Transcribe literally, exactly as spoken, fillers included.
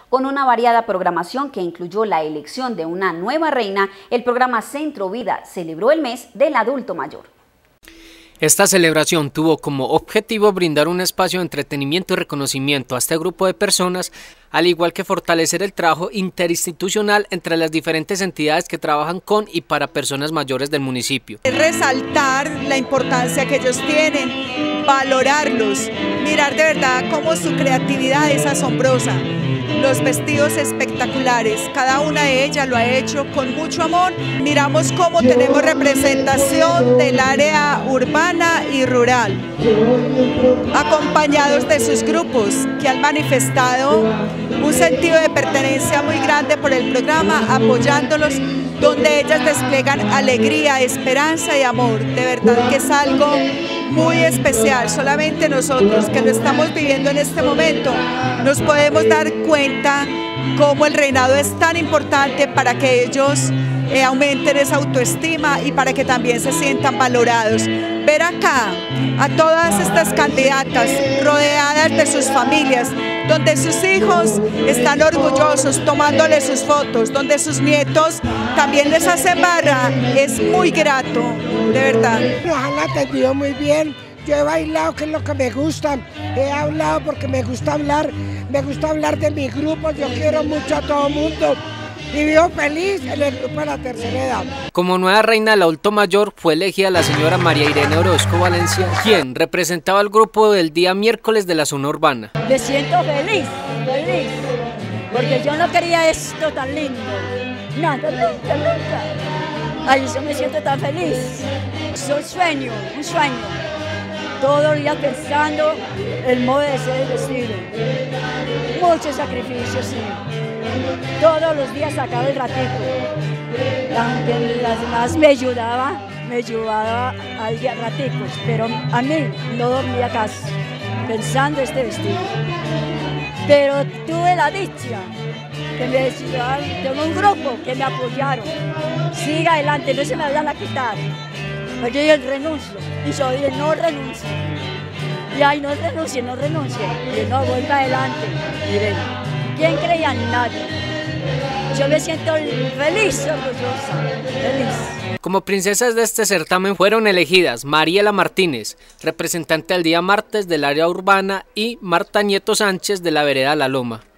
Con una variada programación que incluyó la elección de una nueva reina, el programa Centro Vida celebró el mes del adulto mayor. Esta celebración tuvo como objetivo brindar un espacio de entretenimiento y reconocimiento a este grupo de personas, al igual que fortalecer el trabajo interinstitucional entre las diferentes entidades que trabajan con y para personas mayores del municipio. Resaltar la importancia que ellos tienen, valorarlos, mirar de verdad cómo su creatividad es asombrosa. Los vestidos espectaculares, cada una de ellas lo ha hecho con mucho amor. Miramos cómo tenemos representación del área urbana y rural, acompañados de sus grupos que han manifestado un sentido de pertenencia muy grande por el programa, apoyándolos, donde ellas despliegan alegría, esperanza y amor. De verdad que es algo muy especial. Solamente nosotros que lo estamos viviendo en este momento nos podemos dar cuenta cómo el reinado es tan importante para que ellos eh, aumenten esa autoestima y para que también se sientan valorados. Ver acá a todas estas candidatas rodeadas de sus familias, donde sus hijos están orgullosos tomándoles sus fotos, donde sus nietos también les hacen barra, es muy grato, de verdad. Nos han atendido muy bien, yo he bailado, que es lo que me gusta, he hablado porque me gusta hablar, me gusta hablar de mi grupo, yo quiero mucho a todo el mundo. Y vivo feliz en el grupo de la tercera edad. Como nueva reina del adulto mayor fue elegida la señora María Irene Orozco Valencia, quien representaba al grupo del día miércoles de la zona urbana. Me siento feliz, feliz, porque yo no quería esto tan lindo, nada, nunca, nunca. Ay, yo me siento tan feliz, es un sueño, un sueño. Todos los días pensando el modo de ser el vestido, muchos sacrificios, sí. Todos los días sacaba el ratito, aunque las demás me ayudaba, me ayudaba al día raticos, pero a mí no dormía casi, pensando este vestido. Pero tuve la dicha que me decían, tengo un grupo que me apoyaron, siga adelante, no se me vayan a quitar. Pues yo renuncio, y yo dije, no renuncio. Y ahí no renuncie, no renuncie, y no, vuelva adelante. Miren, ¿quién creía? Nadie. Yo me siento feliz, orgullosa, feliz. Como princesas de este certamen fueron elegidas Mariela Martínez, representante del día martes del área urbana, y Marta Nieto Sánchez de la vereda La Loma.